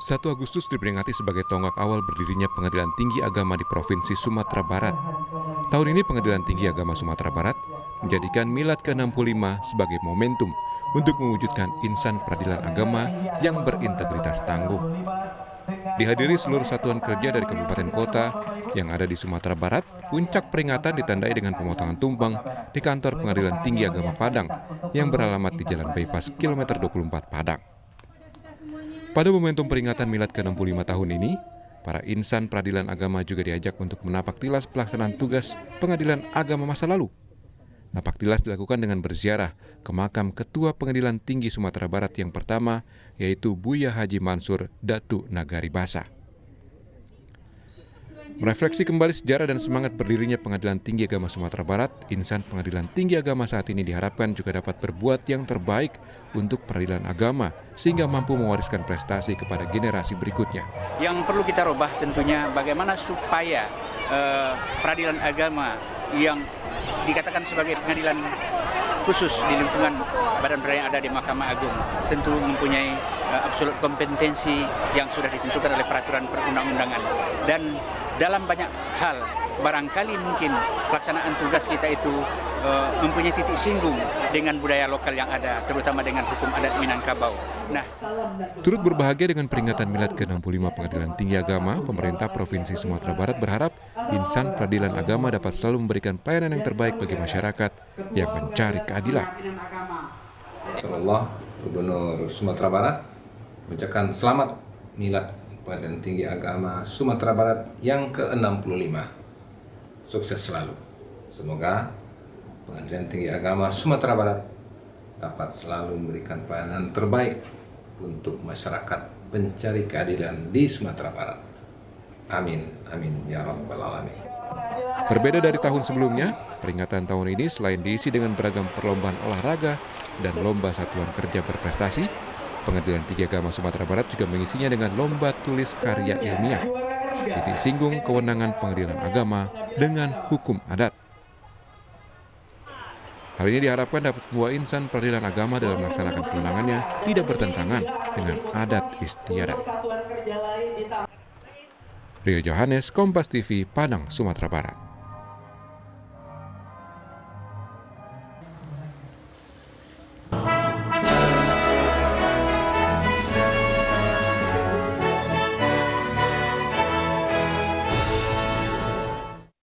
1 Agustus diperingati sebagai tonggak awal berdirinya Pengadilan Tinggi Agama di Provinsi Sumatera Barat. Tahun ini Pengadilan Tinggi Agama Sumatera Barat menjadikan Milad ke-65 sebagai momentum untuk mewujudkan insan peradilan agama yang berintegritas tangguh. Dihadiri seluruh satuan kerja dari kabupaten kota yang ada di Sumatera Barat, puncak peringatan ditandai dengan pemotongan tumpeng di kantor Pengadilan Tinggi Agama Padang yang beralamat di Jalan Bypass Kilometer 24 Padang. Pada momentum peringatan Milad ke-65 tahun ini, para insan peradilan agama juga diajak untuk menapak tilas pelaksanaan tugas pengadilan agama masa lalu. Napak tilas dilakukan dengan berziarah ke makam Ketua Pengadilan Tinggi Sumatera Barat yang pertama, yaitu Buya Haji Mansur Datu Nagari Basa. Merefleksi kembali sejarah dan semangat berdirinya Pengadilan Tinggi Agama Sumatera Barat, insan Pengadilan Tinggi Agama saat ini diharapkan juga dapat berbuat yang terbaik untuk peradilan agama, sehingga mampu mewariskan prestasi kepada generasi berikutnya. Yang perlu kita rubah tentunya bagaimana supaya peradilan agama yang dikatakan sebagai pengadilan khusus di lingkungan badan peradilan yang ada di Mahkamah Agung tentu mempunyai absolut kompetensi yang sudah ditentukan oleh peraturan perundang-undangan. Dan dalam banyak hal, barangkali mungkin pelaksanaan tugas kita itu mempunyai titik singgung dengan budaya lokal yang ada, terutama dengan hukum adat Minangkabau. Turut berbahagia dengan peringatan Milad ke-65 Pengadilan Tinggi Agama, pemerintah Provinsi Sumatera Barat berharap insan peradilan agama dapat selalu memberikan pelayanan yang terbaik bagi masyarakat yang mencari keadilan. Gubernur Sumatera Barat mengucapkan selamat Milad Pengadilan Tinggi Agama Sumatera Barat yang ke-65. Sukses selalu. Semoga Pengadilan Tinggi Agama Sumatera Barat dapat selalu memberikan pelayanan terbaik untuk masyarakat pencari keadilan di Sumatera Barat. Amin, amin, ya rabbal alamin. Berbeda dari tahun sebelumnya, peringatan tahun ini selain diisi dengan beragam perlombaan olahraga dan lomba satuan kerja berprestasi, Pengadilan Tinggi Agama Sumatera Barat juga mengisinya dengan lomba tulis karya ilmiah, titik singgung kewenangan pengadilan agama dengan hukum adat. Hal ini diharapkan dapat membawa insan peradilan agama dalam melaksanakan kewenangannya tidak bertentangan dengan adat istiadat. Rio Johannes, Kompas TV, Padang, Sumatera Barat.